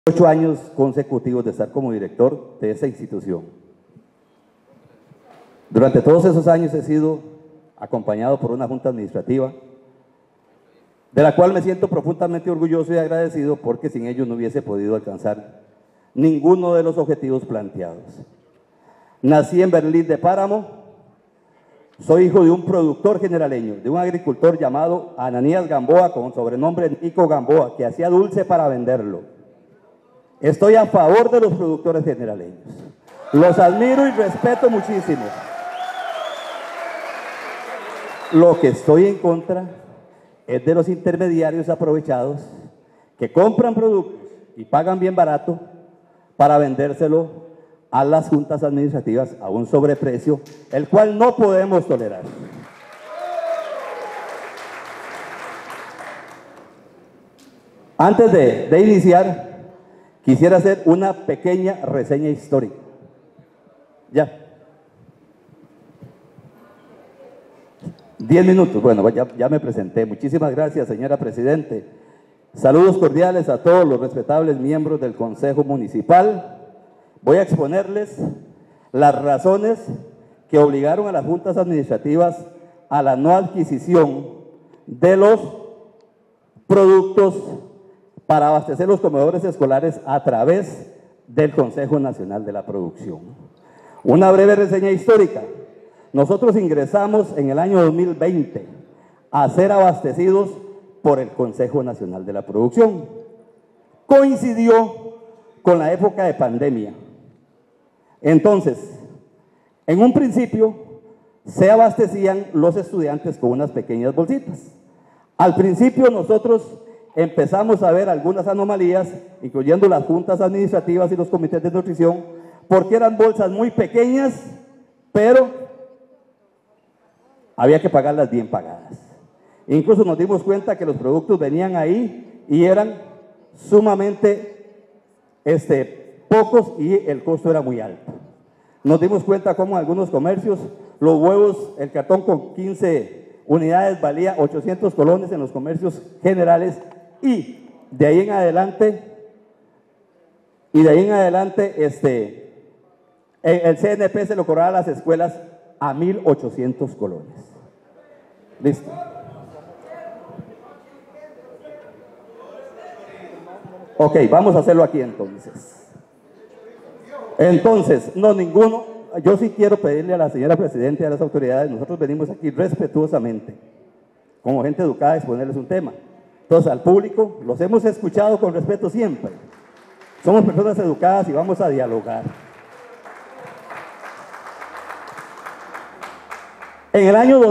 8 años consecutivos de estar como director de esa institución. Durante todos esos años he sido acompañado por una junta administrativa de la cual me siento profundamente orgulloso y agradecido, porque sin ellos no hubiese podido alcanzar ninguno de los objetivos planteados. Nací en Berlín de Páramo, soy hijo de un productor generaleño, de un agricultor llamado Ananías Gamboa, con sobrenombre Nico Gamboa, que hacía dulce para venderlo. Estoy a favor de los productores generaleños, los admiro y respeto muchísimo. Lo que estoy en contra es de los intermediarios aprovechados que compran productos y pagan bien barato para vendérselo a las juntas administrativas a un sobreprecio, el cual no podemos tolerar. Antes de iniciar, quisiera hacer una pequeña reseña histórica. Ya. 10 minutos, bueno, ya me presenté. Muchísimas gracias, señora Presidente. Saludos cordiales a todos los respetables miembros del Consejo Municipal. Voy a exponerles las razones que obligaron a las juntas administrativas a la no adquisición de los productos para abastecer los comedores escolares a través del Consejo Nacional de la Producción. Una breve reseña histórica. Nosotros ingresamos en el año 2020 a ser abastecidos por el Consejo Nacional de la Producción. Coincidió con la época de pandemia. Entonces, en un principio se abastecían los estudiantes con unas pequeñas bolsitas. Al principio nosotros empezamos a ver algunas anomalías, incluyendo las juntas administrativas y los comités de nutrición, porque eran bolsas muy pequeñas, pero había que pagarlas bien pagadas. Incluso nos dimos cuenta que los productos venían ahí y eran sumamente pocos y el costo era muy alto. Nos dimos cuenta cómo en algunos comercios los huevos, el cartón con 15 unidades valía 800 colones en los comercios generales, y de ahí en adelante el CNP se lo cobraba a las escuelas a 1.800 colones. Listo. Ok, vamos a hacerlo aquí entonces. Yo sí quiero pedirle a la señora Presidenta y a las autoridades, nosotros venimos aquí respetuosamente, como gente educada, a exponerles un tema. Entonces, al público, los hemos escuchado con respeto siempre. Somos personas educadas y vamos a dialogar. En el año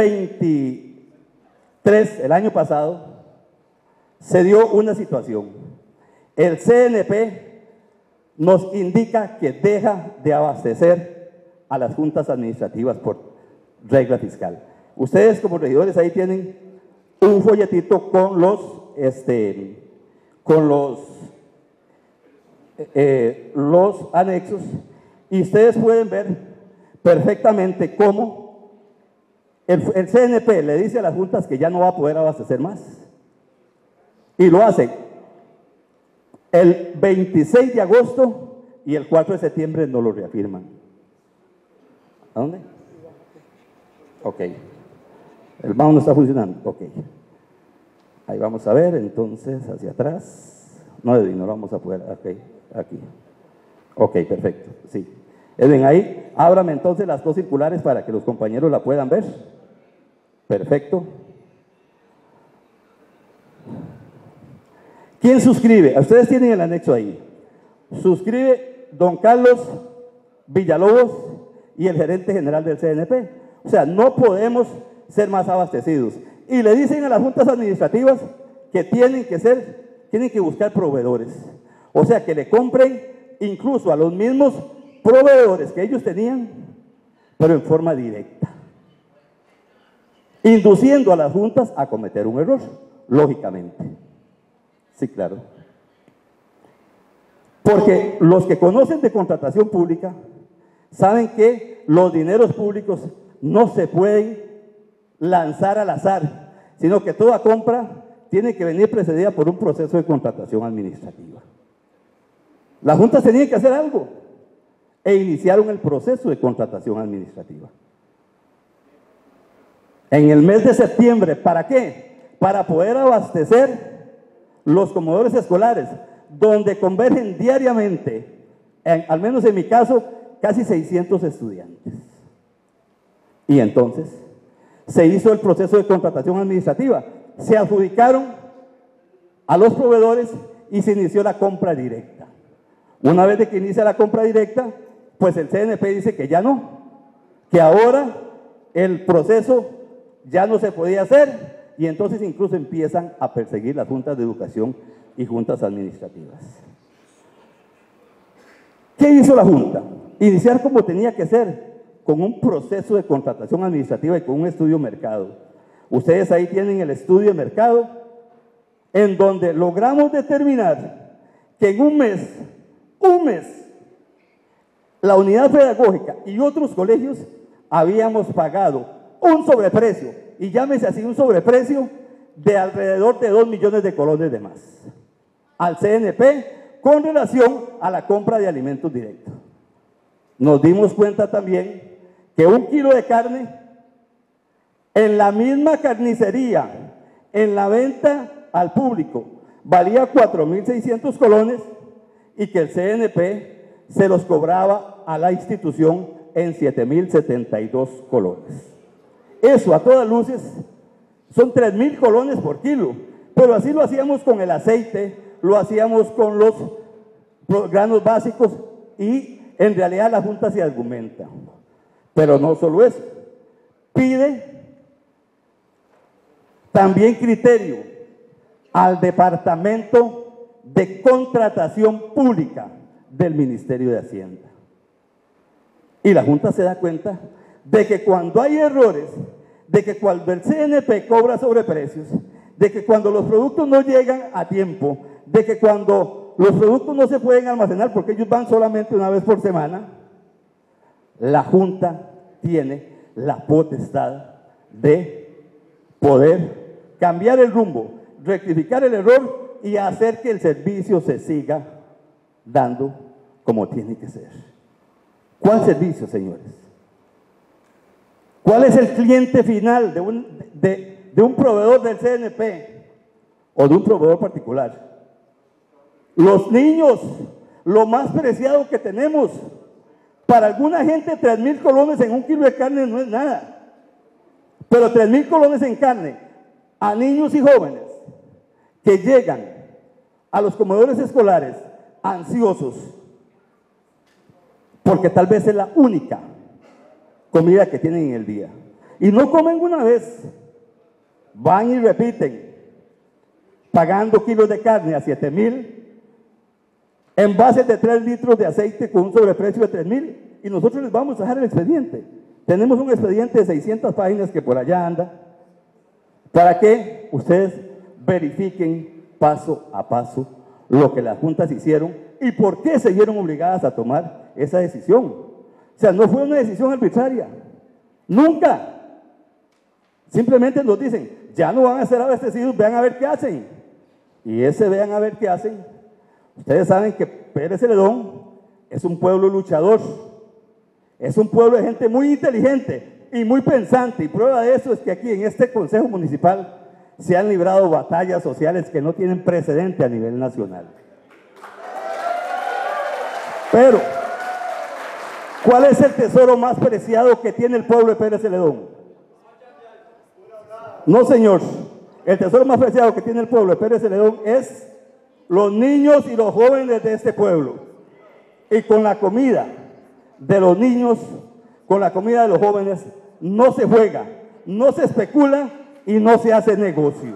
2023, el año pasado, se dio una situación. El CNP nos indica que deja de abastecer a las juntas administrativas por regla fiscal. Ustedes como regidores ahí tienen un folletito con los anexos, y ustedes pueden ver perfectamente cómo el CNP le dice a las juntas que ya no va a poder abastecer más, y lo hace el 26 de agosto y el 4 de septiembre no lo reafirman. ¿A dónde? Ok. El mouse no está funcionando. Ok. Ahí vamos a ver, entonces, hacia atrás. No, Edwin, no lo vamos a poder. Ok, aquí. Ok, perfecto. Sí. Edwin, ahí, ábrame entonces las dos circulares para que los compañeros la puedan ver. Perfecto. ¿Quién suscribe? Ustedes tienen el anexo ahí. Suscribe don Carlos Villalobos y el gerente general del CNP. O sea, no podemos ser más abastecidos. Y le dicen a las juntas administrativas que tienen que buscar proveedores. O sea, que le compren incluso a los mismos proveedores que ellos tenían, pero en forma directa, induciendo a las juntas a cometer un error, lógicamente. Sí, claro. Porque los que conocen de contratación pública saben que los dineros públicos no se pueden lanzar al azar, sino que toda compra tiene que venir precedida por un proceso de contratación administrativa. Las juntas tenían que hacer algo e iniciaron el proceso de contratación administrativa. En el mes de septiembre, ¿para qué? Para poder abastecer los comedores escolares, donde convergen diariamente, al menos en mi caso, casi 600 estudiantes. Y entonces se hizo el proceso de contratación administrativa, se adjudicaron a los proveedores y se inició la compra directa. Una vez de que inicia la compra directa, pues el CNP dice que ya no, que ahora el proceso ya no se podía hacer, y entonces incluso empiezan a perseguir las juntas de educación y juntas administrativas. ¿Qué hizo la Junta? Iniciar como tenía que ser, con un proceso de contratación administrativa y con un estudio de mercado. Ustedes ahí tienen el estudio de mercado, en donde logramos determinar que en un mes, la unidad pedagógica y otros colegios habíamos pagado un sobreprecio, y llámese así, un sobreprecio de alrededor de 2 millones de colones de más al CNP con relación a la compra de alimentos directos. Nos dimos cuenta también que 1 kilo de carne en la misma carnicería, en la venta al público, valía 4.600 colones y que el CNP se los cobraba a la institución en 7.072 colones. Eso, a todas luces, son 3.000 colones por kilo, pero así lo hacíamos con el aceite, lo hacíamos con los granos básicos, y en realidad la Junta se argumenta. Pero no solo eso, pide también criterio al Departamento de Contratación Pública del Ministerio de Hacienda. Y la Junta se da cuenta de que cuando hay errores, de que cuando el CNP cobra sobreprecios, de que cuando los productos no llegan a tiempo, de que cuando los productos no se pueden almacenar porque ellos van solamente una vez por semana, la Junta tiene la potestad de poder cambiar el rumbo, rectificar el error y hacer que el servicio se siga dando como tiene que ser. ¿Cuál servicio, señores? ¿Cuál es el cliente final de un proveedor del CNP o de un proveedor particular? Los niños, lo más preciado que tenemos. Para alguna gente 3.000 colones en 1 kilo de carne no es nada, pero 3.000 colones en carne a niños y jóvenes que llegan a los comedores escolares ansiosos porque tal vez es la única comida que tienen en el día, y no comen una vez, van y repiten, pagando kilos de carne a 7.000, envases de 3 litros de aceite con un sobreprecio de 3.000, y nosotros les vamos a dejar el expediente. Tenemos un expediente de 600 páginas que por allá anda, para que ustedes verifiquen paso a paso lo que las juntas hicieron y por qué se vieron obligadas a tomar esa decisión. O sea, no fue una decisión arbitraria, nunca. Simplemente nos dicen, ya no van a ser abastecidos, vean a ver qué hacen. Y ese vean a ver qué hacen, ustedes saben que Pérez Celedón es un pueblo luchador, es un pueblo de gente muy inteligente y muy pensante, y prueba de eso es que aquí en este Consejo Municipal se han librado batallas sociales que no tienen precedente a nivel nacional. Pero, ¿cuál es el tesoro más preciado que tiene el pueblo de Pérez Celedón? No, señor. El tesoro más preciado que tiene el pueblo de Pérez Celedón es los niños y los jóvenes de este pueblo. Y con la comida de los niños, con la comida de los jóvenes, no se juega, no se especula y no se hace negocio.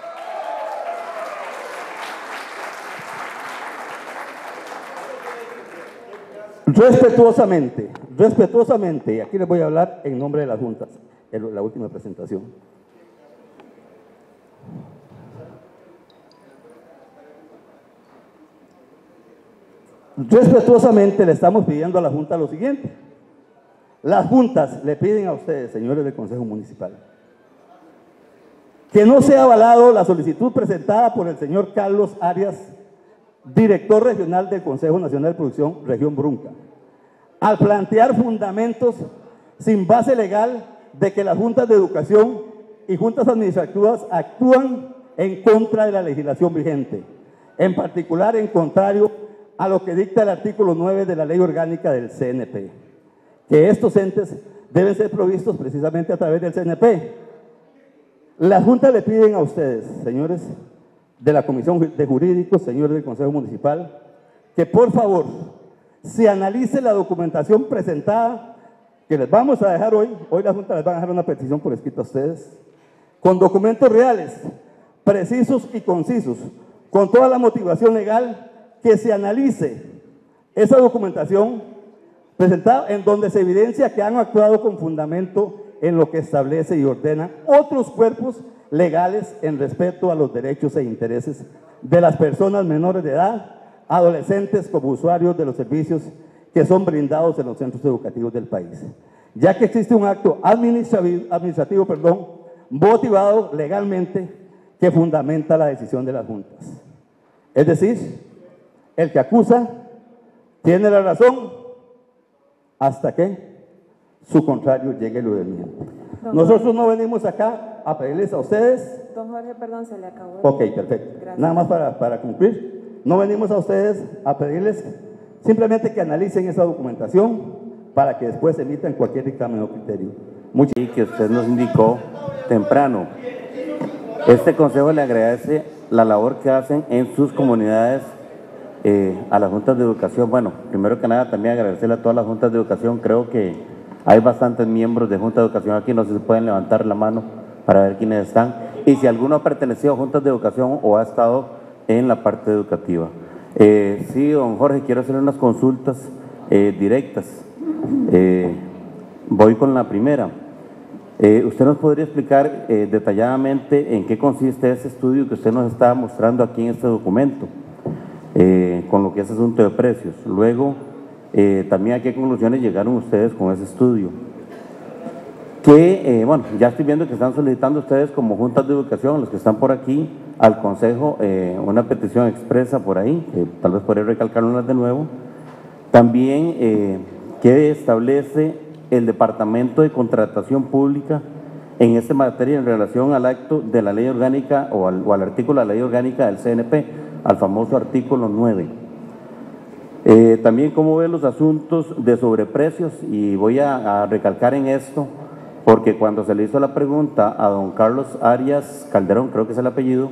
Respetuosamente, y aquí les voy a hablar en nombre de las juntas, en la última presentación. Respetuosamente le estamos pidiendo a la Junta lo siguiente. Las juntas le piden a ustedes, señores del Consejo Municipal, que no sea avalado la solicitud presentada por el señor Carlos Arias director regional del Consejo Nacional de Producción, Región Brunca, al plantear fundamentos sin base legal de que las juntas de educación y juntas administrativas actúan en contra de la legislación vigente, en particular en contrario a lo que dicta el artículo 9 de la Ley Orgánica del CNP, que estos entes deben ser provistos precisamente a través del CNP. Las juntas le piden a ustedes, señores de la Comisión de Jurídicos, señores del Consejo Municipal, que por favor se analice la documentación presentada, que les vamos a dejar hoy la Junta les va a dejar una petición por escrito a ustedes, con documentos reales, precisos y concisos, con toda la motivación legal, que se analice esa documentación presentada en donde se evidencia que han actuado con fundamento en lo que establece y ordena otros cuerpos legales en respeto a los derechos e intereses de las personas menores de edad, adolescentes como usuarios de los servicios que son brindados en los centros educativos del país, ya que existe un acto administrativo, motivado legalmente que fundamenta la decisión de las juntas. Es decir, el que acusa tiene la razón hasta que su contrario llegue y lo desmiente. Nosotros no venimos acá a pedirles a ustedes. Don Jorge, perdón, se le acabó. Ok, perfecto. Gracias. Nada más para cumplir. No venimos a ustedes a pedirles simplemente que analicen esa documentación para que después emitan cualquier dictamen o criterio. Y que usted nos indicó temprano. Este consejo le agradece la labor que hacen en sus comunidades a las juntas de educación. Bueno, primero que nada también agradecerle a todas las juntas de educación. Creo que hay bastantes miembros de juntas de educación aquí, no sé si pueden levantar la mano para ver quiénes están y si alguno ha pertenecido a juntas de educación o ha estado en la parte educativa. Sí, don Jorge, quiero hacerle unas consultas directas. Voy con la primera. ¿Usted nos podría explicar detalladamente en qué consiste ese estudio que usted nos está mostrando aquí en este documento, con lo que es asunto de precios? Luego, también a qué conclusiones llegaron ustedes con ese estudio. Que, bueno, ya estoy viendo que están solicitando ustedes como juntas de educación, los que están por aquí, al Consejo, una petición expresa por ahí, que tal vez podría recalcarlas de nuevo. También, ¿qué establece el Departamento de Contratación Pública en esta materia en relación al acto de la ley orgánica o al artículo de la ley orgánica del CNP, al famoso artículo 9? También cómo ve los asuntos de sobreprecios, y voy a recalcar en esto, porque cuando se le hizo la pregunta a don Carlos Arias Calderón, creo que es el apellido,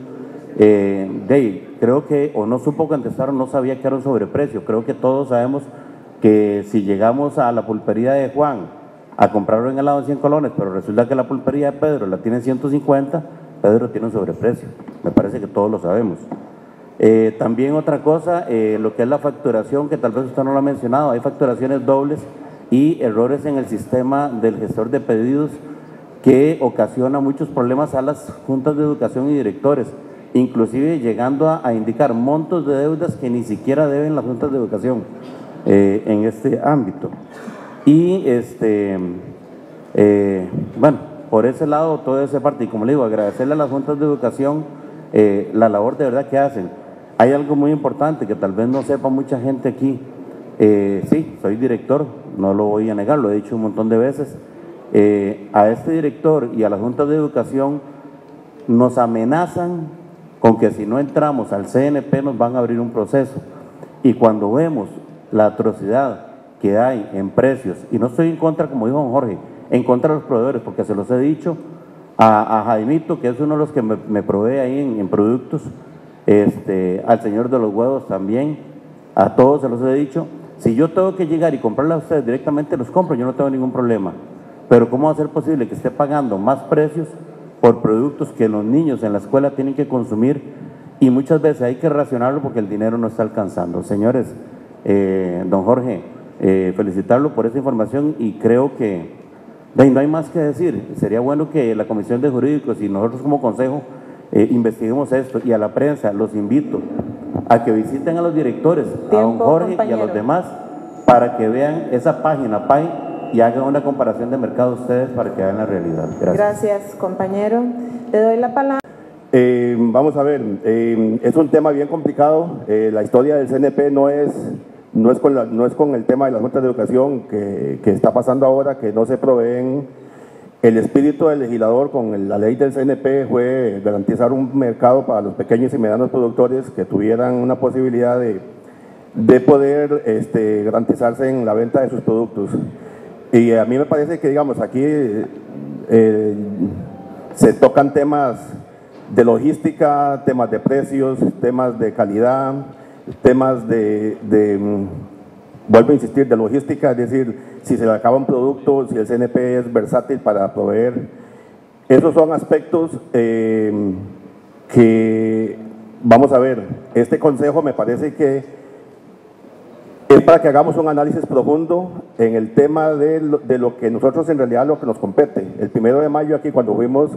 creo que o no supo contestar o no sabía que era un sobreprecio. Creo que todos sabemos que si llegamos a la pulpería de Juan a comprarlo en helado en 100 colones, pero resulta que la pulpería de Pedro la tiene en 150, Pedro tiene un sobreprecio. Me parece que todos lo sabemos. También otra cosa, lo que es la facturación, que tal vez usted no lo ha mencionado, hay facturaciones dobles y errores en el sistema del gestor de pedidos que ocasiona muchos problemas a las juntas de educación y directores, inclusive llegando a indicar montos de deudas que ni siquiera deben las juntas de educación en este ámbito. Y bueno, por ese lado, toda esa parte, y como le digo, agradecerle a las juntas de educación la labor de verdad que hacen. Hay algo muy importante que tal vez no sepa mucha gente aquí. Sí, soy director, no lo voy a negar, lo he dicho un montón de veces. A este director y a las juntas de educación nos amenazan con que si no entramos al CNP nos van a abrir un proceso. Y cuando vemos la atrocidad que hay en precios, y no estoy en contra, como dijo don Jorge, en contra de los proveedores, porque se los he dicho a Jaimito, que es uno de los que me provee ahí en productos, al señor de los huevos también, a todos se los he dicho. Si yo tengo que llegar y comprarle a ustedes directamente, los compro, yo no tengo ningún problema. Pero ¿cómo va a ser posible que esté pagando más precios por productos que los niños en la escuela tienen que consumir? Y muchas veces hay que racionarlo porque el dinero no está alcanzando. Señores, don Jorge, felicitarlo por esa información, y creo que no hay más que decir. Sería bueno que la Comisión de Jurídicos y nosotros como Consejo investiguemos esto, y a la prensa los invito a que visiten a los directores, a don Jorge, compañero, y a los demás, para que vean esa página PAI y hagan una comparación de mercado ustedes para que vean la realidad. Gracias. Gracias, compañero. Le doy la palabra. Vamos a ver, es un tema bien complicado. La historia del CNP no es con el tema de las juntas de educación que está pasando ahora, que no se proveen. El espíritu del legislador con la ley del CNP fue garantizar un mercado para los pequeños y medianos productores que tuvieran una posibilidad de poder garantizarse en la venta de sus productos. Y a mí me parece que, digamos, aquí se tocan temas de logística, temas de precios, temas de calidad, temas vuelvo a insistir, de logística, es decir, si se le acaba un producto, si el CNP es versátil para proveer. Esos son aspectos que, vamos a ver, este consejo me parece que es para que hagamos un análisis profundo en el tema de lo que nosotros en realidad lo que nos compete. El 1 de mayo aquí cuando fuimos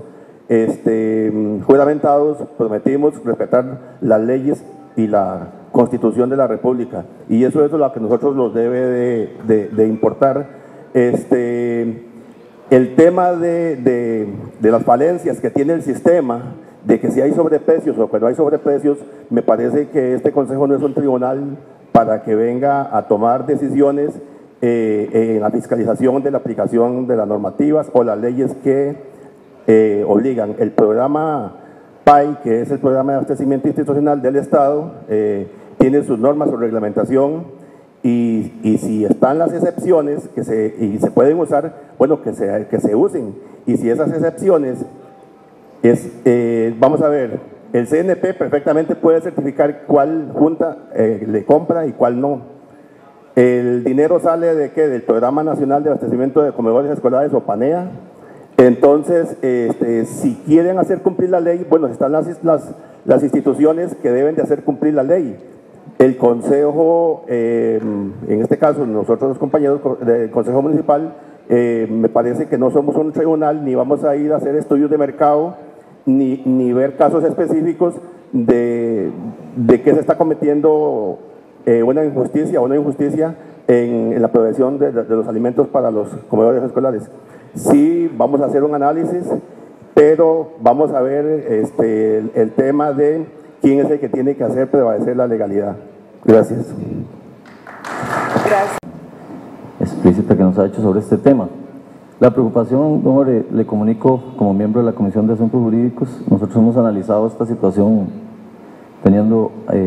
juramentados prometimos respetar las leyes y la Constitución de la República, y eso es lo que a nosotros nos debe de importar. El tema de las falencias que tiene el sistema, de que si hay sobreprecios o que no hay sobreprecios, me parece que este Consejo no es un tribunal para que venga a tomar decisiones en la fiscalización de la aplicación de las normativas o las leyes que obligan. El programa PAI, que es el Programa de Abastecimiento Institucional del Estado, tiene sus normas, su reglamentación, y si están las excepciones y se pueden usar, bueno, que se usen. Y si esas excepciones vamos a ver, el CNP perfectamente puede certificar cuál junta le compra y cuál no. El dinero sale de ¿qué? Del Programa Nacional de Abastecimiento de Comedores Escolares, o PANEA. Entonces, si quieren hacer cumplir la ley, bueno, están las instituciones que deben de hacer cumplir la ley. El Consejo, en este caso nosotros los compañeros del Consejo Municipal, me parece que no somos un tribunal, ni vamos a ir a hacer estudios de mercado, ni ver casos específicos de que se está cometiendo una injusticia o no injusticia en la provisión de los alimentos para los comedores escolares. Sí, vamos a hacer un análisis, pero vamos a ver el tema de quién es el que tiene que hacer prevalecer la legalidad. Gracias. Gracias. Explícita que nos ha hecho sobre este tema. La preocupación, don Jorge, le comunico como miembro de la Comisión de Asuntos Jurídicos. Nosotros hemos analizado esta situación teniendo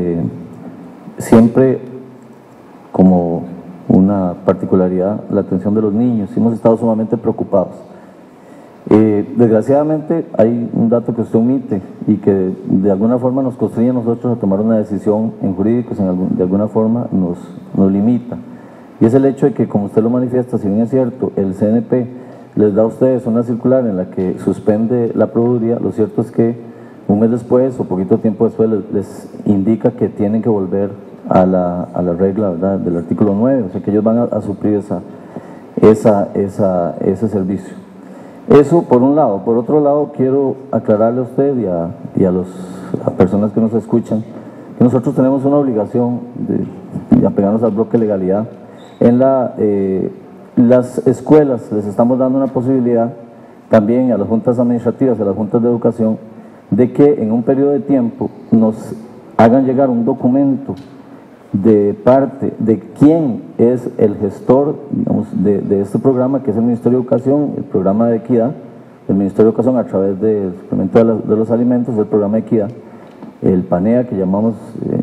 siempre como una particularidad la atención de los niños. Hemos estado sumamente preocupados. Desgraciadamente hay un dato que usted omite y que de alguna forma nos constriñe a nosotros a tomar una decisión en jurídicos, de alguna forma nos limita, y es el hecho de que, como usted lo manifiesta, si bien es cierto, el CNP les da a ustedes una circular en la que suspende la proveeduría, lo cierto es que un mes después o poquito tiempo después les indica que tienen que volver a la regla, ¿verdad?, del artículo 9, o sea que ellos van a suplir ese servicio. Eso por un lado. Por otro lado, quiero aclararle a usted y a las personas que nos escuchan que nosotros tenemos una obligación de apegarnos al bloque de legalidad. En las escuelas les estamos dando una posibilidad también a las juntas administrativas, a las juntas de educación, de que en un periodo de tiempo nos hagan llegar un documento de parte de quién es el gestor, digamos, de este programa, que es el Ministerio de Educación, el programa de equidad, el Ministerio de Educación a través del suplemento de los alimentos, el programa de equidad, el PANEA que llamamos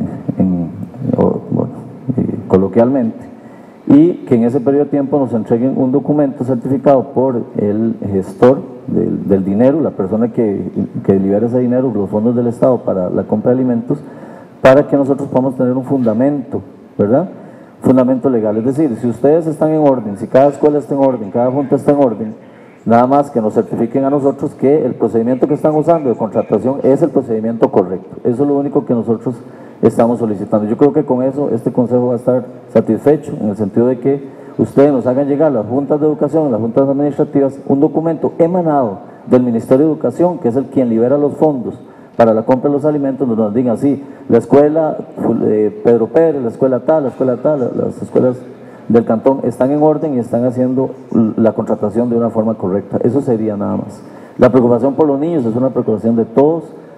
coloquialmente, y que en ese periodo de tiempo nos entreguen un documento certificado por el gestor del dinero, la persona que libera ese dinero, los fondos del Estado para la compra de alimentos, para que nosotros podamos tener un fundamento, ¿verdad? Fundamento legal. Es decir, si ustedes están en orden, si cada escuela está en orden, cada junta está en orden, nada más que nos certifiquen a nosotros que el procedimiento que están usando de contratación es el procedimiento correcto. Eso es lo único que nosotros estamos solicitando. Yo creo que con eso este Consejo va a estar satisfecho, en el sentido de que ustedes nos hagan llegar a las juntas de educación, las juntas administrativas, un documento emanado del Ministerio de Educación, que es el quien libera los fondos para la compra de los alimentos, nos digan, sí, la escuela Pedro Pérez, la escuela tal, las escuelas del cantón están en orden y están haciendo la contratación de una forma correcta. Eso sería nada más. La preocupación por los niños es una preocupación de todos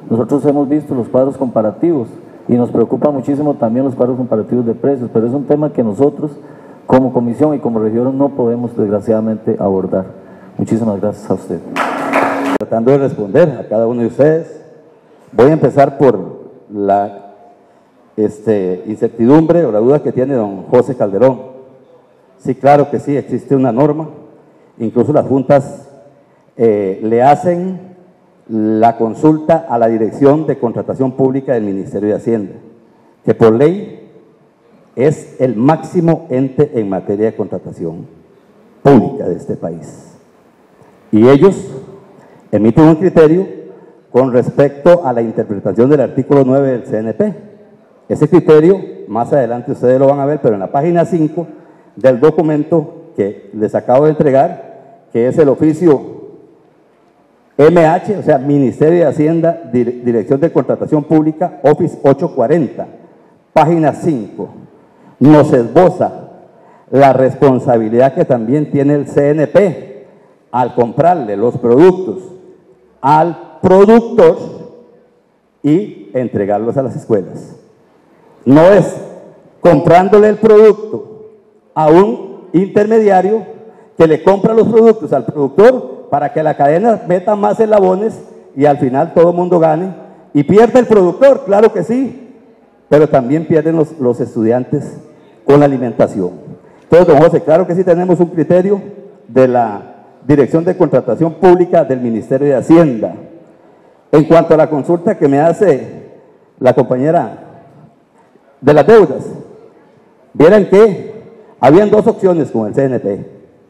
Nosotros hemos visto los cuadros comparativos y nos preocupa muchísimo también los cuadros comparativos de precios, pero es un tema que nosotros como comisión y como región no podemos desgraciadamente abordar. Muchísimas gracias a usted. Tratando de responder a cada uno de ustedes, voy a empezar por la incertidumbre o la duda que tiene don José Calderón. Sí, claro que sí, existe una norma, incluso las juntas le hacen la consulta a la Dirección de Contratación Pública del Ministerio de Hacienda, que por ley es el máximo ente en materia de contratación pública de este país. Y ellos emiten un criterio con respecto a la interpretación del artículo 9 del CNP. Ese criterio, más adelante ustedes lo van a ver, pero en la página 5 del documento que les acabo de entregar, que es el oficio MH, o sea, Ministerio de Hacienda, Dirección de Contratación Pública, Office 840, página 5, nos esboza la responsabilidad que también tiene el CNP al comprarle los productos al productor y entregarlos a las escuelas. No es comprándole el producto a un intermediario que le compra los productos al productor para que la cadena meta más eslabones y al final todo el mundo gane. Y pierde el productor, claro que sí, pero también pierden los estudiantes con la alimentación. Entonces, don José, claro que sí tenemos un criterio de la Dirección de Contratación Pública del Ministerio de Hacienda. En cuanto a la consulta que me hace la compañera de las deudas, vieran que habían dos opciones con el CNP.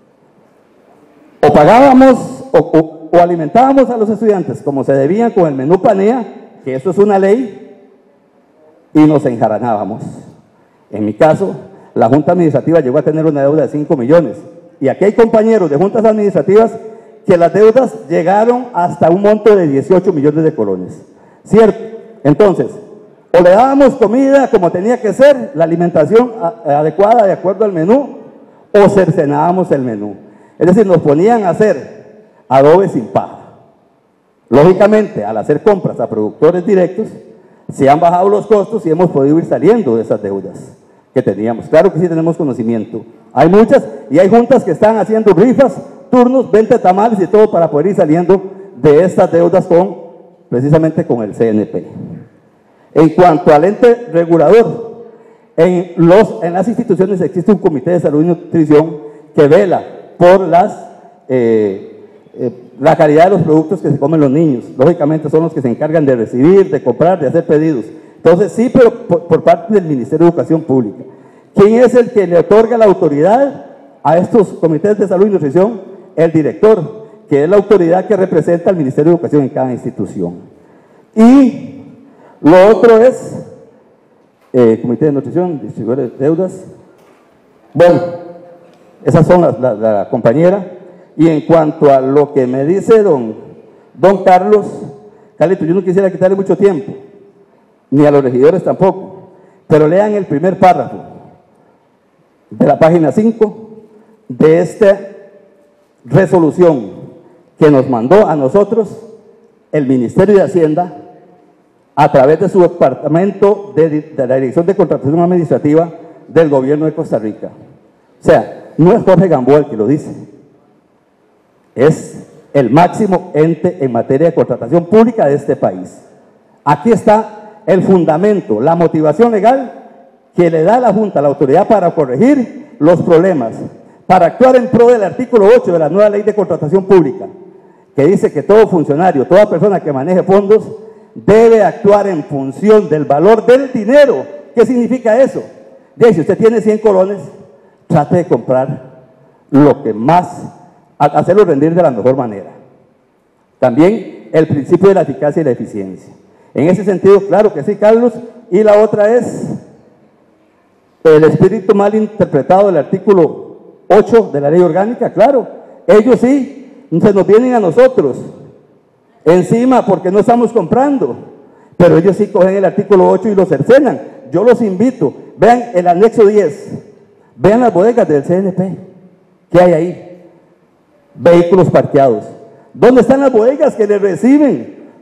O pagábamos o alimentábamos a los estudiantes como se debían con el menú PANEA, que eso es una ley, y nos enjaranábamos. En mi caso, la Junta Administrativa llegó a tener una deuda de 5 millones. Y aquí hay compañeros de juntas administrativas que las deudas llegaron hasta un monto de 18 millones de colones. ¿Cierto? Entonces, o le dábamos comida como tenía que ser, la alimentación adecuada de acuerdo al menú, o cercenábamos el menú. Es decir, nos ponían a hacer adobe sin paja. Lógicamente, al hacer compras a productores directos, se han bajado los costos y hemos podido ir saliendo de esas deudas que teníamos. Claro que sí tenemos conocimiento. Hay muchas y hay juntas que están haciendo rifas, turnos, venta de tamales y todo para poder ir saliendo de estas deudas precisamente con el CNP. En cuanto al ente regulador, en las instituciones existe un comité de salud y nutrición que vela por la calidad de los productos que se comen los niños. Lógicamente son los que se encargan de recibir, de comprar, de hacer pedidos. Entonces sí, pero por parte del Ministerio de Educación Pública. ¿Quién es el que le otorga la autoridad a estos comités de salud y nutrición? El director, que es la autoridad que representa al Ministerio de Educación en cada institución. Y lo otro es comité de nutrición, distribuidores de deudas. Bueno, esas son la compañera. Y en cuanto a lo que me dice don Carlos, Carlito, yo no quisiera quitarle mucho tiempo, ni a los regidores tampoco, pero lean el primer párrafo de la página 5 de esta resolución que nos mandó a nosotros el Ministerio de Hacienda a través de su departamento de la Dirección de Contratación Administrativa del Gobierno de Costa Rica. O sea, no es Jorge Gamboa el que lo dice, es el máximo ente en materia de contratación pública de este país. Aquí está el fundamento, la motivación legal que le da a la Junta la autoridad para corregir los problemas, para actuar en pro del artículo 8 de la nueva Ley de Contratación Pública, que dice que todo funcionario, toda persona que maneje fondos, debe actuar en función del valor del dinero. ¿Qué significa eso? Si usted tiene 100 colones, trate de comprar lo que más, hacerlo rendir de la mejor manera. También el principio de la eficacia y la eficiencia. En ese sentido, claro que sí, Carlos. Y la otra es el espíritu mal interpretado del artículo 8 de la ley orgánica. Claro, ellos sí, se nos vienen a nosotros encima porque no estamos comprando, pero ellos sí cogen el artículo 8 y lo cercenan. Yo los invito, vean el anexo 10, vean las bodegas del CNP, ¿qué hay ahí? Vehículos parqueados. ¿Dónde están las bodegas que le reciben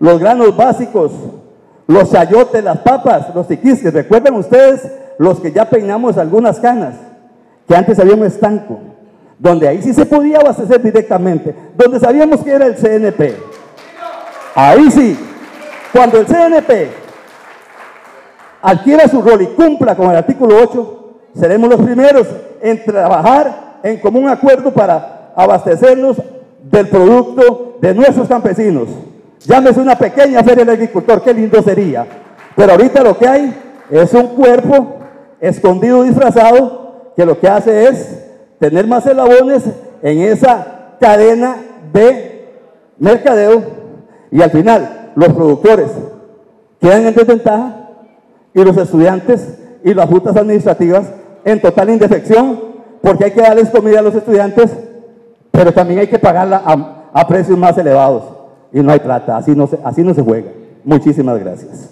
los granos básicos, los chayotes, las papas, los tiquisques. ¿Recuerdan ustedes los que ya peinamos algunas canas? Que antes había un estanco, donde ahí sí se podía abastecer directamente, donde sabíamos que era el CNP. Ahí sí, cuando el CNP adquiera su rol y cumpla con el artículo 8, seremos los primeros en trabajar en común acuerdo para abastecernos del producto de nuestros campesinos. Llámese una pequeña feria del agricultor, qué lindo sería. Pero ahorita lo que hay es un cuerpo escondido, disfrazado, que lo que hace es tener más eslabones en esa cadena de mercadeo, y al final los productores quedan en desventaja y los estudiantes y las juntas administrativas en total indefección, porque hay que darles comida a los estudiantes, pero también hay que pagarla a precios más elevados, y no hay plata. Así no se juega. Muchísimas gracias.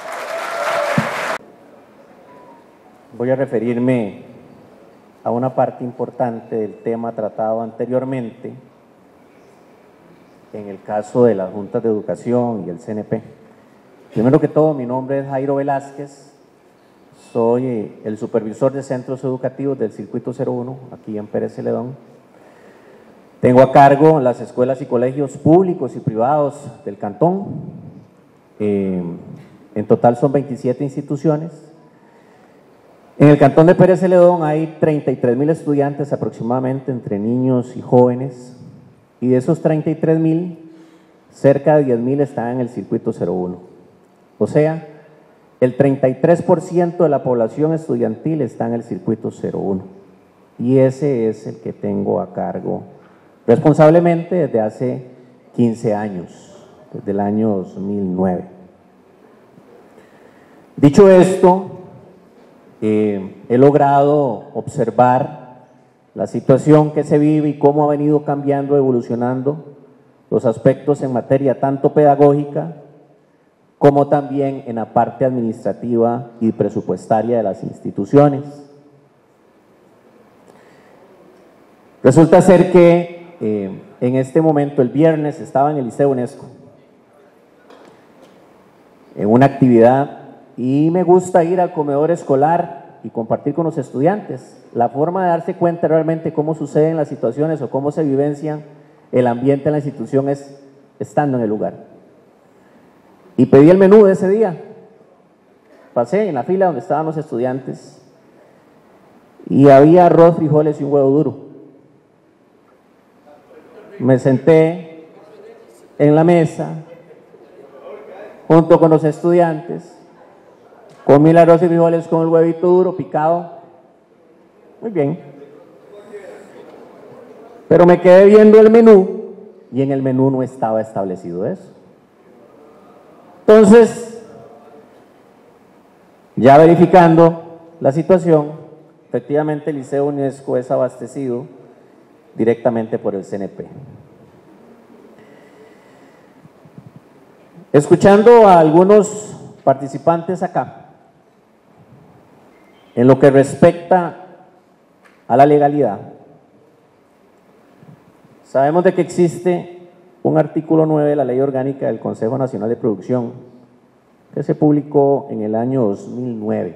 Voy a referirme a una parte importante del tema tratado anteriormente en el caso de las juntas de educación y el CNP. Primero que todo, mi nombre es Jairo Velázquez, soy el supervisor de centros educativos del Circuito 01, aquí en Pérez Celedón. Tengo a cargo las escuelas y colegios públicos y privados del cantón. En total son 27 instituciones. En el cantón de Pérez Celedón hay 33,000 estudiantes aproximadamente, entre niños y jóvenes, y de esos 33,000, cerca de 10,000 están en el Circuito 01. O sea, el 33% de la población estudiantil está en el Circuito 01, y ese es el que tengo a cargo responsablemente desde hace 15 años, desde el año 2009. Dicho esto, he logrado observar la situación que se vive y cómo ha venido cambiando, evolucionando los aspectos en materia tanto pedagógica como también en la parte administrativa y presupuestaria de las instituciones. Resulta ser que en este momento, el viernes, estaba en el Liceo UNESCO en una actividad, y me gusta ir al comedor escolar y compartir con los estudiantes. La forma de darse cuenta realmente cómo suceden las situaciones o cómo se vivencian el ambiente en la institución es estando en el lugar. Y pedí el menú de ese día. Pasé en la fila donde estaban los estudiantes y había arroz, frijoles y un huevo duro. Me senté en la mesa junto con los estudiantes, comí el arroz y frijoles con el huevito duro picado, muy bien. Pero me quedé viendo el menú y en el menú no estaba establecido eso. Entonces, ya verificando la situación, efectivamente el Liceo UNESCO es abastecido directamente por el CNP. Escuchando a algunos participantes acá, en lo que respecta a la legalidad, sabemos de que existe un artículo 9 de la Ley Orgánica del Consejo Nacional de Producción que se publicó en el año 2009.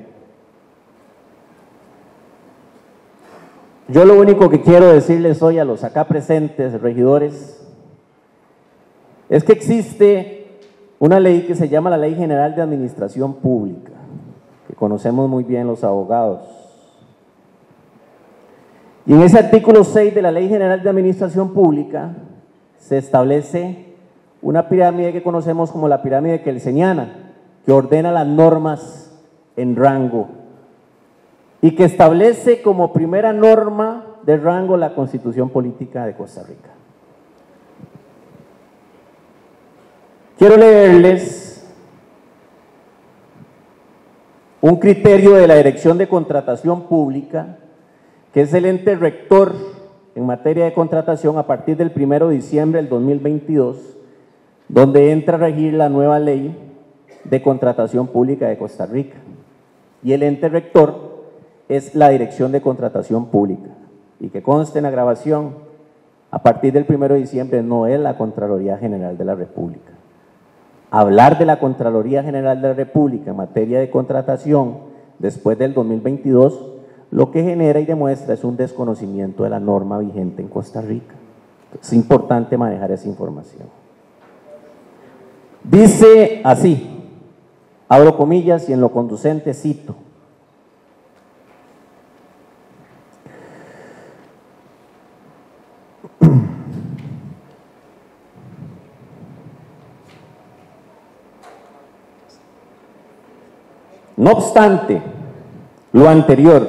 Yo lo único que quiero decirles hoy a los acá presentes regidores es que existe una ley que se llama la Ley General de Administración Pública, que conocemos muy bien los abogados. Y en ese artículo 6 de la Ley General de Administración Pública se establece una pirámide que conocemos como la pirámide kelseniana, que ordena las normas en rango y que establece como primera norma de rango la Constitución Política de Costa Rica. Quiero leerles un criterio de la Dirección de Contratación Pública, que es el ente rector en materia de contratación a partir del 1 de diciembre del 2022, donde entra a regir la nueva ley de contratación pública de Costa Rica. Y el ente rector es la Dirección de Contratación Pública. Y que conste en la grabación, a partir del 1 de diciembre no es la Contraloría General de la República. hablar de la Contraloría General de la República en materia de contratación después del 2022, lo que genera y demuestra es un desconocimiento de la norma vigente en Costa Rica. Es importante manejar esa información. Dice así, abro comillas y en lo conducente cito: no obstante lo anterior,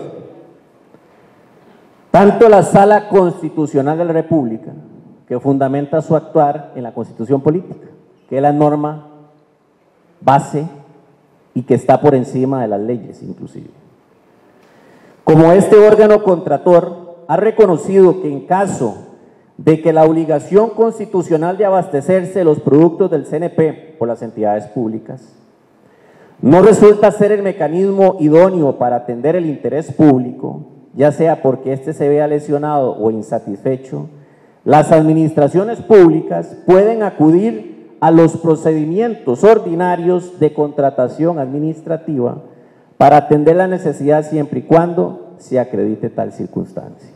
tanto la Sala Constitucional de la República, que fundamenta su actuar en la Constitución Política, que es la norma base y que está por encima de las leyes inclusive, como este órgano contrator, ha reconocido que en caso de que la obligación constitucional de abastecerse de los productos del CNP por las entidades públicas no resulta ser el mecanismo idóneo para atender el interés público, ya sea porque éste se vea lesionado o insatisfecho, las administraciones públicas pueden acudir a los procedimientos ordinarios de contratación administrativa para atender la necesidad siempre y cuando se acredite tal circunstancia.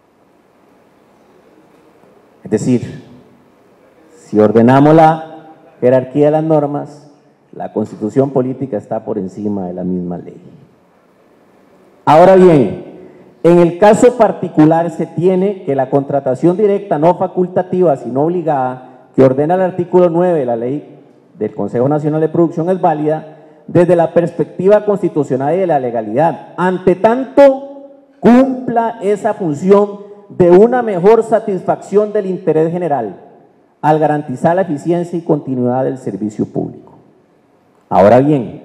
Es decir, si ordenamos la jerarquía de las normas, la Constitución Política está por encima de la misma ley. Ahora bien, en el caso particular se tiene que la contratación directa no facultativa, sino obligada, que ordena el artículo 9 de la Ley del Consejo Nacional de Producción, es válida desde la perspectiva constitucional y de la legalidad, ante tanto cumpla esa función de una mejor satisfacción del interés general, al garantizar la eficiencia y continuidad del servicio público. Ahora bien,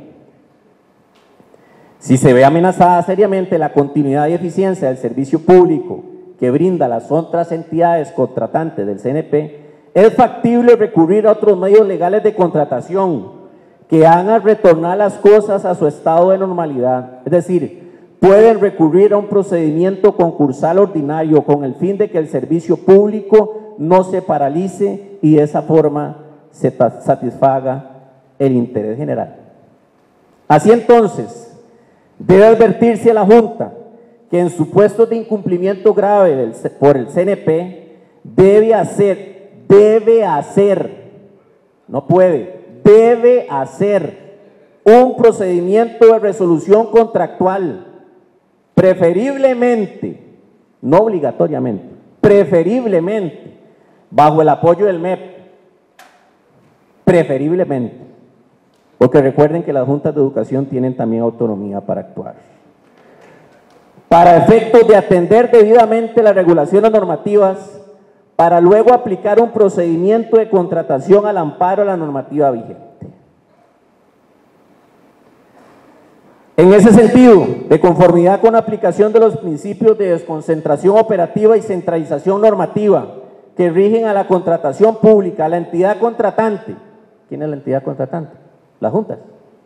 si se ve amenazada seriamente la continuidad y eficiencia del servicio público que brinda las otras entidades contratantes del CNP, es factible recurrir a otros medios legales de contratación que hagan retornar las cosas a su estado de normalidad. Es decir, pueden recurrir a un procedimiento concursal ordinario con el fin de que el servicio público no se paralice y de esa forma se satisfaga el interés general. Así entonces, debe advertirse a la Junta que en supuestos de incumplimiento grave por el CNP debe hacer un procedimiento de resolución contractual, preferiblemente, no obligatoriamente, preferiblemente, bajo el apoyo del MEP, preferiblemente. Porque recuerden que las juntas de educación tienen también autonomía para actuar. Para efectos de atender debidamente las regulaciones normativas, para luego aplicar un procedimiento de contratación al amparo de la normativa vigente. En ese sentido, de conformidad con la aplicación de los principios de desconcentración operativa y centralización normativa que rigen a la contratación pública, la entidad contratante, ¿quién es la entidad contratante? Las juntas.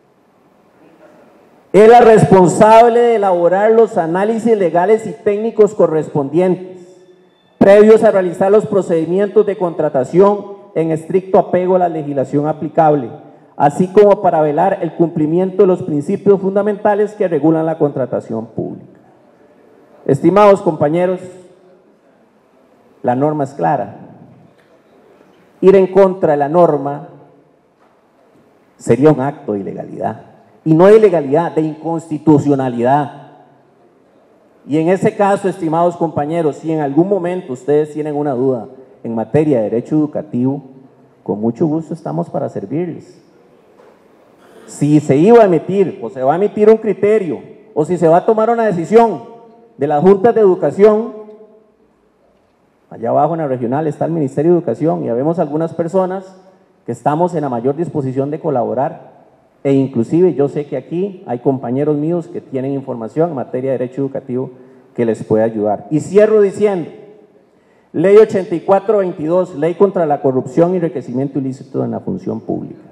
Es la responsable de elaborar los análisis legales y técnicos correspondientes, previos a realizar los procedimientos de contratación en estricto apego a la legislación aplicable, así como para velar el cumplimiento de los principios fundamentales que regulan la contratación pública. Estimados compañeros, la norma es clara. Ir en contra de la norma sería un acto de ilegalidad, y no de ilegalidad, de inconstitucionalidad. Y en ese caso, estimados compañeros, si en algún momento ustedes tienen una duda en materia de derecho educativo, con mucho gusto estamos para servirles. Si se iba a emitir o se va a emitir un criterio, o si se va a tomar una decisión de las juntas de educación, allá abajo en la regional está el Ministerio de Educación y habemos algunas personas que estamos en la mayor disposición de colaborar, e inclusive yo sé que aquí hay compañeros míos que tienen información en materia de derecho educativo que les puede ayudar. Y cierro diciendo, Ley 8422, Ley contra la corrupción y enriquecimiento ilícito en la función pública.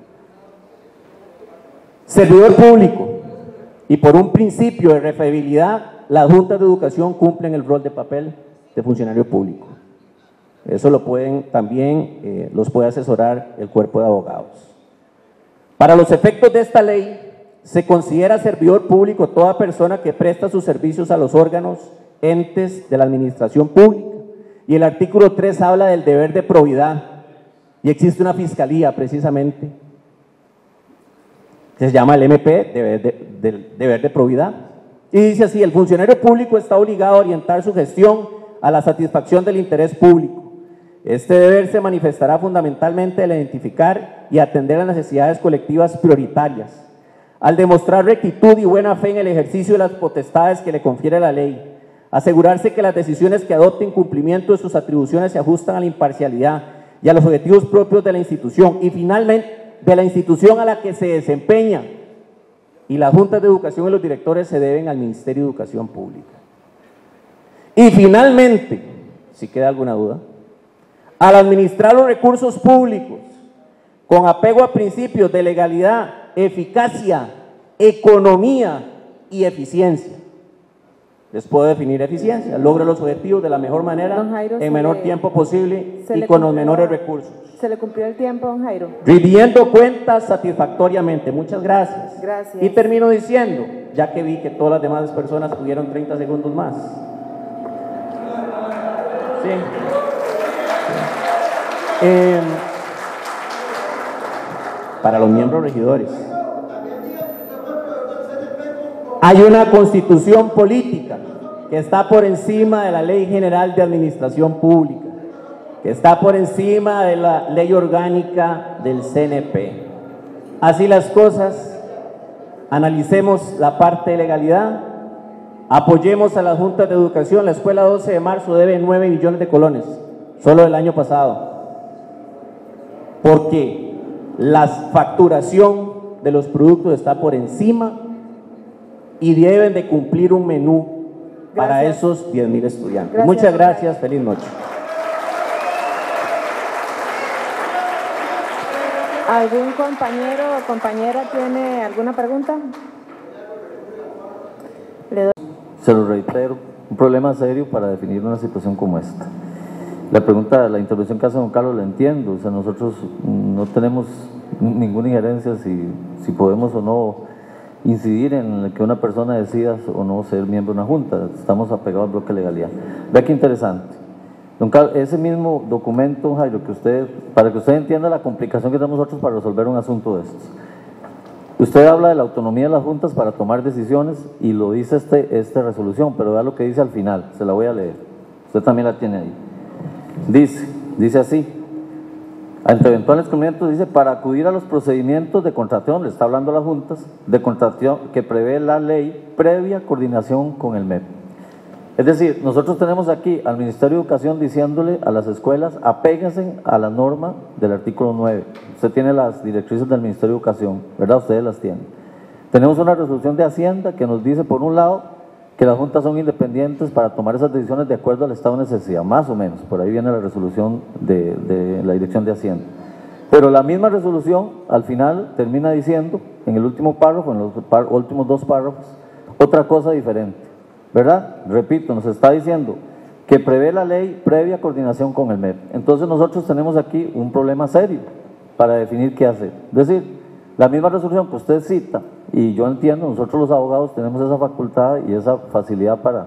Servidor público, y por un principio de referibilidad, las juntas de educación cumplen el rol de papel de funcionario público. Eso lo pueden también, los puede asesorar el cuerpo de abogados. Para los efectos de esta ley, se considera servidor público toda persona que presta sus servicios a los órganos, entes de la administración pública. Y el artículo 3 habla del deber de probidad. Y existe una fiscalía, precisamente, que se llama el MP, deber de probidad. Y dice así: el funcionario público está obligado a orientar su gestión a la satisfacción del interés público. Este deber se manifestará fundamentalmente al identificar y atender las necesidades colectivas prioritarias, al demostrar rectitud y buena fe en el ejercicio de las potestades que le confiere la ley, asegurarse que las decisiones que adopte en cumplimiento de sus atribuciones se ajustan a la imparcialidad y a los objetivos propios de la institución, y finalmente de la institución a la que se desempeña. Y las juntas de educación y los directores se deben al Ministerio de Educación Pública. Y finalmente, si queda alguna duda, al administrar los recursos públicos con apego a principios de legalidad, eficacia, economía y eficiencia. Les puedo definir eficiencia: logre los objetivos de la mejor manera, Don Jairo, en menor tiempo posible y con los menores recursos. ¿Se le cumplió el tiempo, don Jairo? Rindiendo cuentas satisfactoriamente. Muchas gracias. Gracias. Y termino diciendo, ya que vi que todas las demás personas tuvieron 30 segundos más. Sí. Para los miembros regidores, hay una constitución política que está por encima de la Ley General de Administración Pública, que está por encima de la ley orgánica del CNP. Así las cosas, analicemos la parte de legalidad, apoyemos a las juntas de educación. La escuela 12 de marzo debe 9 millones de colones, solo del año pasado, porque la facturación de los productos está por encima y deben de cumplir un menú para esos 10,000 estudiantes. Gracias. Muchas gracias, feliz noche. ¿Algún compañero o compañera tiene alguna pregunta? Le doy. Se lo reitero, un problema serio para definir una situación como esta. La pregunta, la intervención que hace don Carlos la entiendo, o sea, nosotros no tenemos ninguna injerencia si podemos o no incidir en que una persona decida o no ser miembro de una junta. Estamos apegados al bloque de legalidad. Vea qué interesante. Don Carlos, ese mismo documento, Jairo, para que usted entienda la complicación que tenemos nosotros para resolver un asunto de estos. Usted habla de la autonomía de las juntas para tomar decisiones y lo dice esta resolución, pero vea lo que dice al final, se la voy a leer. Usted también la tiene ahí. Dice así: ante eventuales inconvenientes, dice, para acudir a los procedimientos de contratación, le está hablando a las juntas, de contratación que prevé la ley, previa coordinación con el MEP. Es decir, nosotros tenemos aquí al Ministerio de Educación diciéndole a las escuelas: apéguense a la norma del artículo 9. Usted tiene las directrices del Ministerio de Educación, ¿verdad? Ustedes las tienen. Tenemos una resolución de Hacienda que nos dice, por un lado, que las juntas son independientes para tomar esas decisiones de acuerdo al estado de necesidad, más o menos. Por ahí viene la resolución de la Dirección de Hacienda. Pero la misma resolución, al final, termina diciendo, en el último párrafo, en los últimos dos párrafos, otra cosa diferente. ¿Verdad? Repito, nos está diciendo que prevé la ley previa coordinación con el MEP. Entonces nosotros tenemos aquí un problema serio para definir qué hacer. Es decir, la misma resolución que usted cita, y yo entiendo, nosotros los abogados tenemos esa facultad y esa facilidad para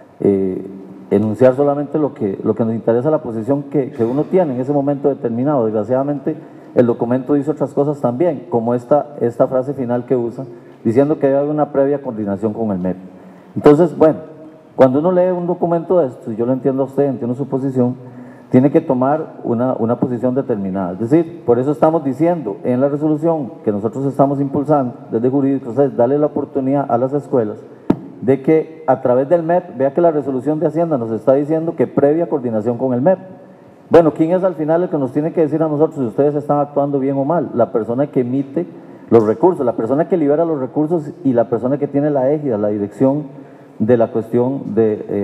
enunciar solamente lo que nos interesa, la posición que uno tiene en ese momento determinado. Desgraciadamente, el documento dice otras cosas también, como esta frase final que usa, diciendo que debe haber una previa coordinación con el MEP. Entonces, bueno, cuando uno lee un documento de esto, y yo lo entiendo a usted, entiendo su posición, tiene que tomar una posición determinada. Es decir, por eso estamos diciendo en la resolución que nosotros estamos impulsando desde jurídicos, es darle la oportunidad a las escuelas de que a través del MEP, vea que la resolución de Hacienda nos está diciendo que previa coordinación con el MEP. Bueno, ¿quién es al final el que nos tiene que decir a nosotros si ustedes están actuando bien o mal? La persona que emite los recursos, la persona que libera los recursos y la persona que tiene la égida, la dirección de la cuestión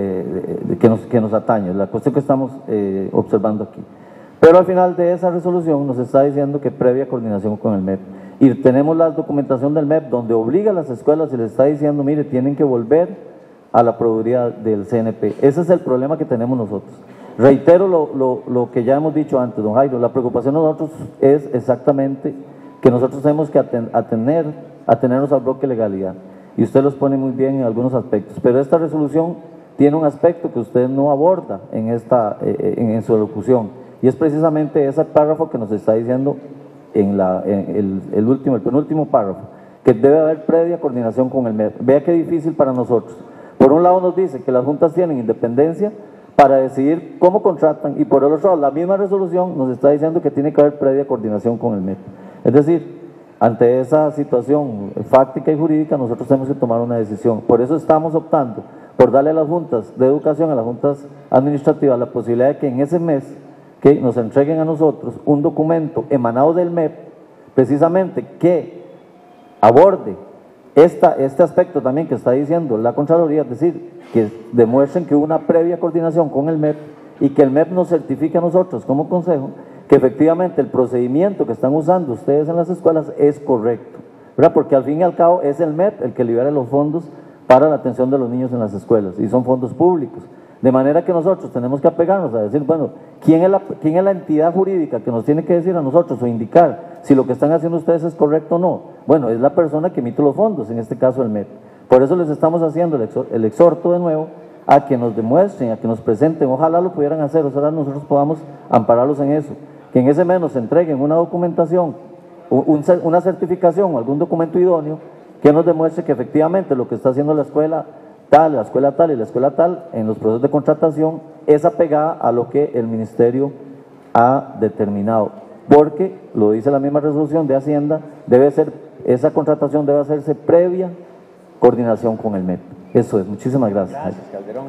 que nos atañe, la cuestión que estamos observando aquí. Pero al final de esa resolución nos está diciendo que previa coordinación con el MEP. Y tenemos la documentación del MEP donde obliga a las escuelas y les está diciendo, mire, tienen que volver a la proveeduría del CNP. Ese es el problema que tenemos nosotros. Reitero lo que ya hemos dicho antes, don Jairo, la preocupación de nosotros es exactamente que nosotros tenemos que atenernos al bloque de legalidad. Y usted los pone muy bien en algunos aspectos, pero esta resolución tiene un aspecto que usted no aborda en su elocución, y es precisamente ese párrafo que nos está diciendo en el penúltimo párrafo, que debe haber previa coordinación con el MEP. Vea qué difícil para nosotros. Por un lado nos dice que las juntas tienen independencia para decidir cómo contratan, y por el otro lado la misma resolución nos está diciendo que tiene que haber previa coordinación con el MEP. Es decir, ante esa situación fáctica y jurídica nosotros tenemos que tomar una decisión. Por eso estamos optando por darle a las juntas de educación, a las juntas administrativas, la posibilidad de que en ese mes que nos entreguen a nosotros un documento emanado del MEP, precisamente que aborde este aspecto también que está diciendo la Contraloría, es decir, que demuestren que hubo una previa coordinación con el MEP y que el MEP nos certifique a nosotros como consejo que efectivamente el procedimiento que están usando ustedes en las escuelas es correcto, ¿verdad? Porque al fin y al cabo es el MEP el que libera los fondos para la atención de los niños en las escuelas, y son fondos públicos. De manera que nosotros tenemos que apegarnos a decir, bueno, ¿quién es la entidad jurídica que nos tiene que decir a nosotros o indicar si lo que están haciendo ustedes es correcto o no? Bueno, es la persona que emite los fondos, en este caso el MEP. Por eso les estamos haciendo el exhorto de nuevo a que nos demuestren, a que nos presenten, ojalá lo pudieran hacer, ojalá nosotros podamos ampararlos en eso, que en ese mes nos entreguen una documentación, una certificación o algún documento idóneo que nos demuestre que efectivamente lo que está haciendo la escuela tal, la escuela tal y la escuela tal en los procesos de contratación es apegada a lo que el ministerio ha determinado, porque lo dice la misma resolución de Hacienda, esa contratación debe hacerse previa coordinación con el MEP. Eso es, muchísimas gracias. Gracias, Calderón.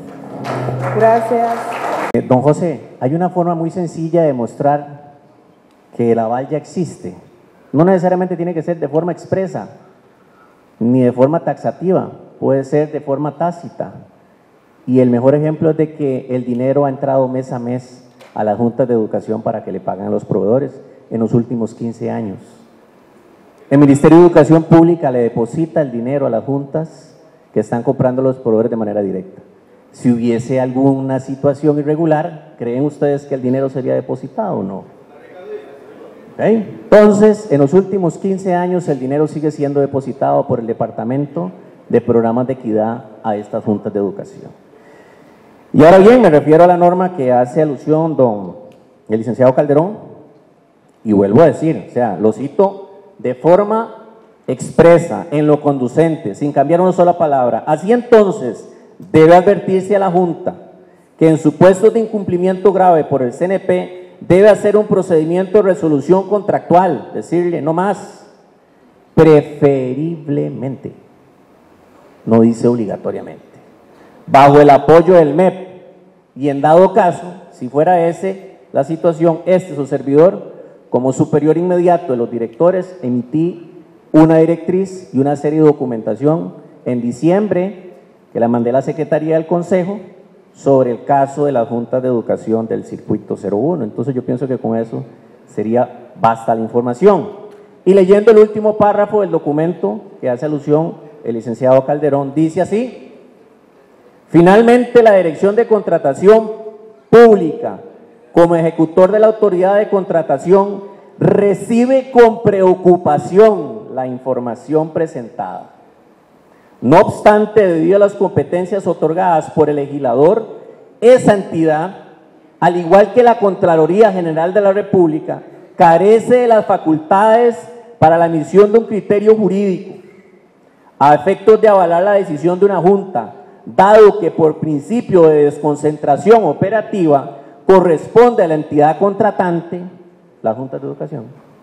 Gracias. Don José, hay una forma muy sencilla de mostrar que el aval ya existe. No necesariamente tiene que ser de forma expresa, ni de forma taxativa, puede ser de forma tácita. Y el mejor ejemplo es de que el dinero ha entrado mes a mes a las juntas de educación para que le paguen a los proveedores en los últimos 15 años. El Ministerio de Educación Pública le deposita el dinero a las juntas que están comprando los proveedores de manera directa. Si hubiese alguna situación irregular, ¿creen ustedes que el dinero sería depositado o no? ¿Okay? Entonces, en los últimos 15 años el dinero sigue siendo depositado por el Departamento de Programas de Equidad a estas juntas de educación. Y ahora bien, me refiero a la norma que hace alusión el licenciado Calderón, y vuelvo a decir, o sea, lo cito de forma expresa, en lo conducente, sin cambiar una sola palabra. Así entonces, debe advertirse a la Junta que en supuestos de incumplimiento grave por el CNP debe hacer un procedimiento de resolución contractual, decirle no más, preferiblemente, no dice obligatoriamente, bajo el apoyo del MEP, y en dado caso, si fuera la situación, su servidor, como superior inmediato de los directores, emití una directriz y una serie de documentación en diciembre, que la mandé a la Secretaría del Consejo, sobre el caso de las juntas de educación del circuito 01. Entonces yo pienso que con eso sería basta la información. Y leyendo el último párrafo del documento que hace alusión el licenciado Calderón, dice así: finalmente la Dirección de Contratación Pública, como ejecutor de la autoridad de contratación, recibe con preocupación la información presentada. No obstante, debido a las competencias otorgadas por el legislador, esa entidad, al igual que la Contraloría General de la República, carece de las facultades para la emisión de un criterio jurídico a efectos de avalar la decisión de una junta, dado que por principio de desconcentración operativa corresponde a la entidad contratante, la Junta de Educación,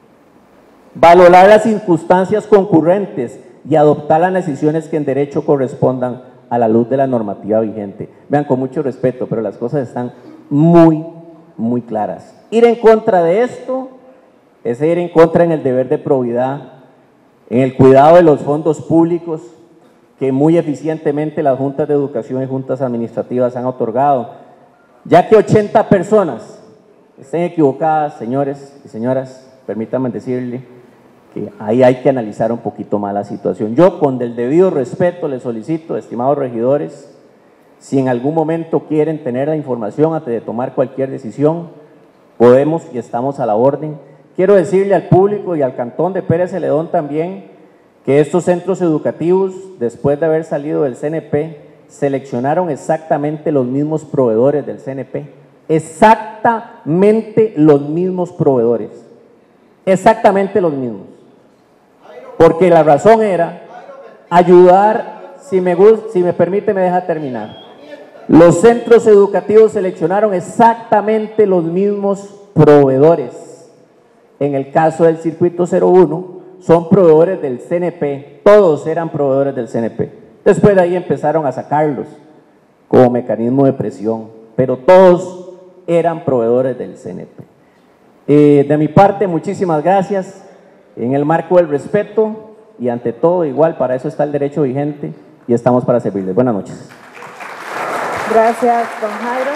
valorar las circunstancias concurrentes y adoptar las decisiones que en derecho correspondan a la luz de la normativa vigente. Vean, con mucho respeto, pero las cosas están muy, muy claras. Ir en contra de esto es ir en contra en el deber de probidad, en el cuidado de los fondos públicos que muy eficientemente las juntas de educación y juntas administrativas han otorgado, ya que 80 personas estén equivocadas, señores y señoras, permítanme decirle que ahí hay que analizar un poquito más la situación. Yo, con el debido respeto, les solicito, estimados regidores, si en algún momento quieren tener la información antes de tomar cualquier decisión, podemos y estamos a la orden, quiero decirle al público y al cantón de Pérez Celedón también que estos centros educativos, después de haber salido del CNP, seleccionaron exactamente los mismos proveedores del CNP. Exactamente los mismos proveedores. Exactamente los mismos. Porque la razón era ayudar, si me permite, me deja terminar. Los centros educativos seleccionaron exactamente los mismos proveedores. En el caso del circuito 01, son proveedores del CNP, todos eran proveedores del CNP. Después de ahí empezaron a sacarlos como mecanismo de presión, pero todos eran proveedores del CNP. De mi parte, muchísimas gracias, en el marco del respeto y ante todo, igual, para eso está el derecho vigente y estamos para servirles. Buenas noches. Gracias, don Jairo.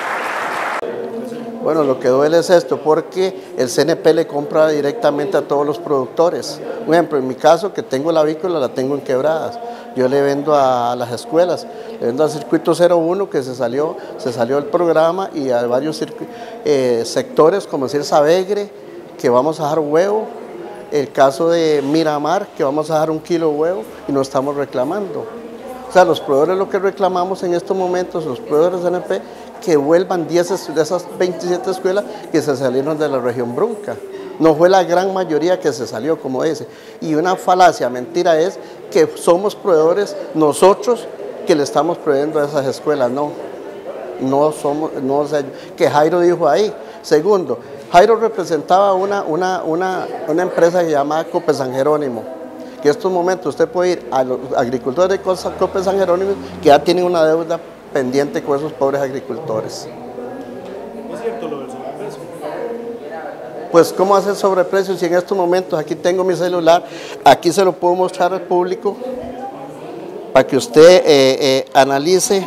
Bueno, lo que duele es esto, porque el CNP le compra directamente a todos los productores. Por ejemplo, en mi caso, que tengo la avícola, la tengo en Quebradas. Yo le vendo a las escuelas, le vendo al circuito 01, que se salió el programa, y a varios sectores, como decir Sabegre, que vamos a dejar huevo. El caso de Miramar, que vamos a dejar 1 kilo de huevo y no estamos reclamando. O sea, los proveedores, lo que reclamamos en estos momentos, los proveedores del CNP, que vuelvan 10 de esas 27 escuelas que se salieron de la región Brunca. No fue la gran mayoría que se salió, como dice. Y una falacia, mentira es que somos proveedores nosotros que le estamos proveyendo a esas escuelas. No somos, no, o sea, que Jairo dijo ahí. Segundo, Jairo representaba una empresa que se llama Cope San Jerónimo, que en estos momentos usted puede ir a los agricultores de Cope San Jerónimo que ya tienen una deuda pendiente con esos pobres agricultores. ¿Es cierto lo del sobreprecio? Pues, ¿cómo hacer sobreprecio si en estos momentos, aquí tengo mi celular, aquí se lo puedo mostrar al público para que usted analice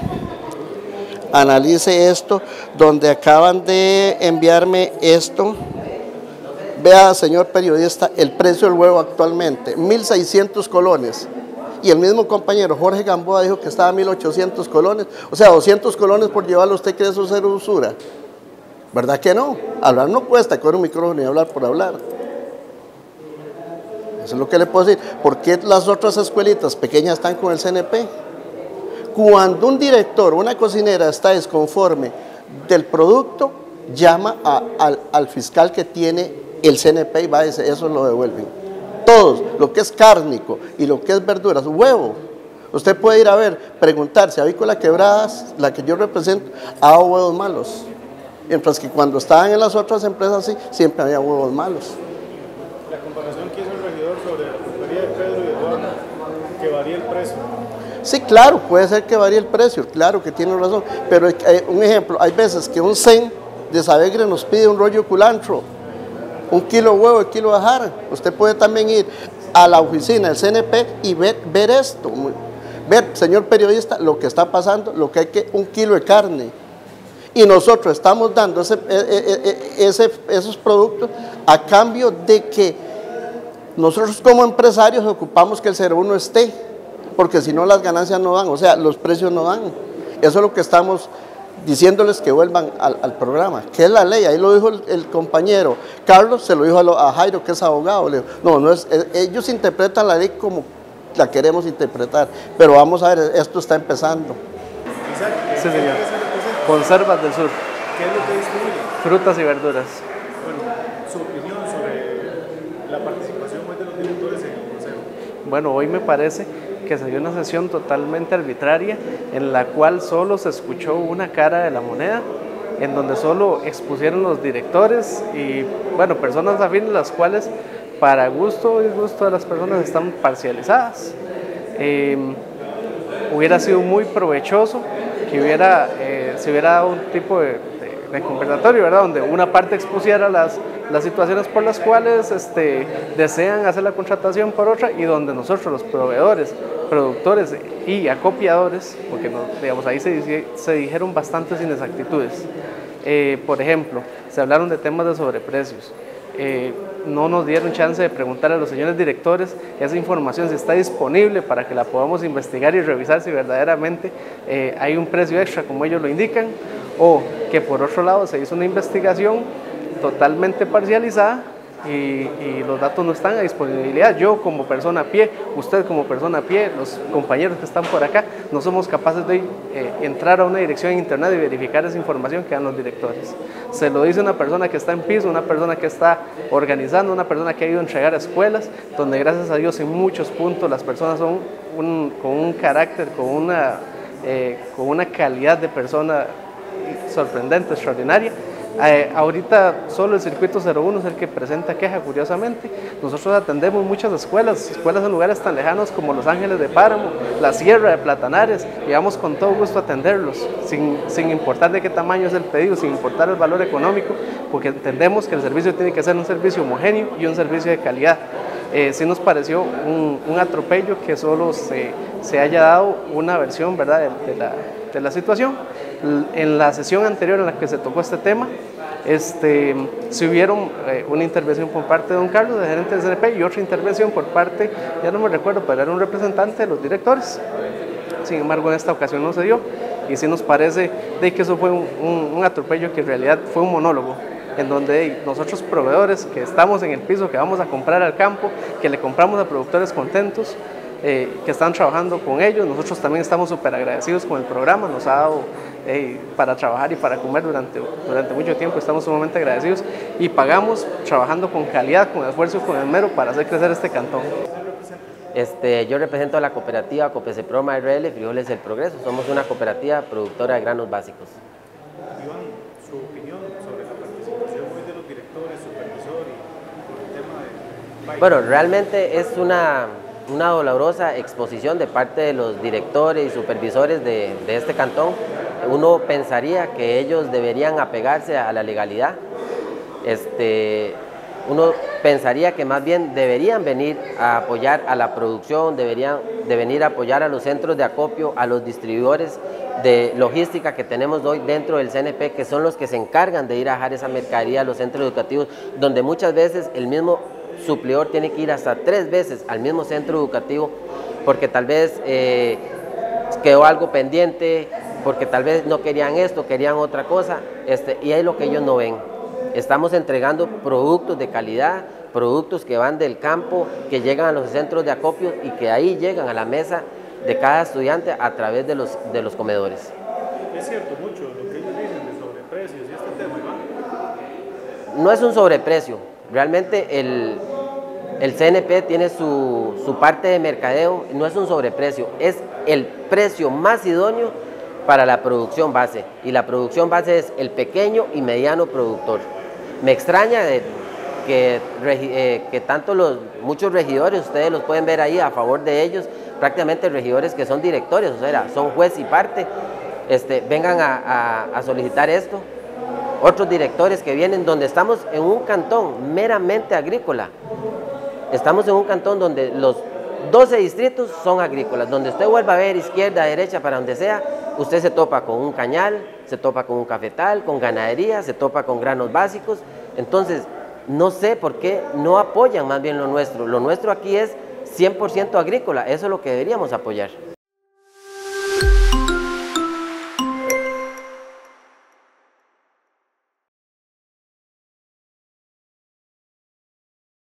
esto, donde acaban de enviarme esto. Vea, señor periodista, el precio del huevo actualmente, 1.600 colones. Y el mismo compañero Jorge Gamboa dijo que estaba a 1.800 colones. O sea, 200 colones por llevarlo, ¿usted cree eso ser usura? ¿Verdad que no? Hablar no cuesta, con un micrófono y hablar por hablar. Eso es lo que le puedo decir. ¿Por qué las otras escuelitas pequeñas están con el CNP? Cuando un director o una cocinera está desconforme del producto, llama al fiscal que tiene el CNP y va a decir, eso lo devuelven. Todos, lo que es cárnico y lo que es verduras, huevo. Usted puede ir a ver, preguntar si Avícola Quebradas, la que yo represento, ha dado huevos malos. Mientras que cuando estaban en las otras empresas, sí, siempre había huevos malos. La comparación que hizo el regidor sobre la pulpería de Pedro y Eduardo, que varía el precio. Sí, claro, puede ser que varíe el precio, claro que tiene razón. Pero un ejemplo, hay veces que un CEN de Sabegre nos pide un rollo de culantro, 1 kilo de huevo y 1 kilo de jara. Usted puede también ir a la oficina del CNP y ver esto. Ver, señor periodista, lo que está pasando, lo que hay que 1 kilo de carne. Y nosotros estamos dando esos productos a cambio de que nosotros como empresarios ocupamos que el 01 esté, porque si no las ganancias no dan, o sea, los precios no dan. Eso es lo que estamos diciéndoles, que vuelvan al programa, que es la ley. Ahí lo dijo el compañero Carlos, se lo dijo a Jairo, que es abogado. Le dijo, no es, ellos interpretan la ley como la queremos interpretar, pero vamos a ver, esto está empezando. Exacto. Sí, señor. Conservas del Sur. ¿Qué es lo que distribuye? Frutas y verduras. Bueno, su opinión sobre la participación de los directores en el consejo. Bueno, hoy me parece que se dio una sesión totalmente arbitraria en la cual solo se escuchó una cara de la moneda, en donde solo expusieron los directores y, bueno, personas afines, las cuales para gusto y disgusto de las personas están parcializadas. Hubiera sido muy provechoso que se hubiera dado un tipo de conversatorio, ¿verdad?, donde una parte expusiera las situaciones por las cuales desean hacer la contratación por otra, y donde nosotros, los proveedores, productores y acopiadores, porque digamos, ahí se dijeron bastantes inexactitudes. Por ejemplo, se hablaron de temas de sobreprecios. No nos dieron chance de preguntar a los señores directores esa información, si está disponible para que la podamos investigar y revisar si verdaderamente hay un precio extra como ellos lo indican, o que por otro lado se hizo una investigación totalmente parcializada y los datos no están a disponibilidad. Yo como persona a pie, usted como persona a pie, los compañeros que están por acá, no somos capaces de entrar a una dirección en internet y verificar esa información que dan los directores. Se lo dice una persona que está en piso, una persona que está organizando, una persona que ha ido a entregar a escuelas, donde gracias a Dios en muchos puntos las personas son con un carácter, con una calidad de persona sorprendente, extraordinaria. Ahorita solo el circuito 01 es el que presenta queja, curiosamente. Nosotros atendemos muchas escuelas en lugares tan lejanos como Los Ángeles de Páramo, la Sierra de Platanares, y vamos con todo gusto a atenderlos, sin importar de qué tamaño es el pedido, sin importar el valor económico, porque entendemos que el servicio tiene que ser un servicio homogéneo y un servicio de calidad. Sí nos pareció un atropello que solo se haya dado una versión, ¿verdad?, de la situación. En la sesión anterior en la que se tocó este tema, si hubieron una intervención por parte de don Carlos, de gerente del CNP, y otra intervención por parte, ya no me recuerdo, pero era un representante de los directores. Sin embargo, en esta ocasión no se dio, y sí nos parece de que eso fue un atropello que en realidad fue un monólogo, en donde nosotros proveedores que estamos en el piso, que vamos a comprar al campo, que le compramos a productores contentos, que están trabajando con ellos. Nosotros también estamos súper agradecidos con el programa, nos ha dado para trabajar y para comer durante mucho tiempo, estamos sumamente agradecidos y pagamos trabajando con calidad, con esfuerzo y con esmero para hacer crecer este cantón. Yo represento a la cooperativa Copeseproma RL Frijoles del Progreso, somos una cooperativa productora de granos básicos. Iván, su opinión sobre la participación hoy de los directores, supervisores por el tema de... Bueno, realmente es una dolorosa exposición de parte de los directores y supervisores de este cantón. Uno pensaría que ellos deberían apegarse a la legalidad. Uno pensaría que más bien deberían venir a apoyar a la producción, deberían de venir a apoyar a los centros de acopio, a los distribuidores de logística que tenemos hoy dentro del CNP, que son los que se encargan de ir a dejar esa mercadería a los centros educativos, donde muchas veces el mismo suplidor tiene que ir hasta 3 veces al mismo centro educativo porque tal vez quedó algo pendiente, porque tal vez no querían esto, querían otra cosa, y es lo que ellos no ven. Estamos entregando productos de calidad, productos que van del campo, que llegan a los centros de acopio y que ahí llegan a la mesa de cada estudiante a través de los comedores. Es cierto mucho lo que ellos dicen de sobreprecios y este tema, Iván. No es un sobreprecio, realmente el CNP tiene su parte de mercadeo, no es un sobreprecio, es el precio más idóneo para la producción base, y la producción base es el pequeño y mediano productor. Me extraña que tanto muchos regidores, ustedes los pueden ver ahí a favor de ellos, prácticamente regidores que son directores, o sea, son juez y parte, vengan a solicitar esto. Otros directores que vienen, donde estamos en un cantón meramente agrícola, estamos en un cantón donde los 12 distritos son agrícolas, donde usted vuelva a ver izquierda, derecha, para donde sea, usted se topa con un cañal, se topa con un cafetal, con ganadería, se topa con granos básicos. Entonces, no sé por qué no apoyan más bien lo nuestro. Lo nuestro aquí es 100% agrícola, eso es lo que deberíamos apoyar.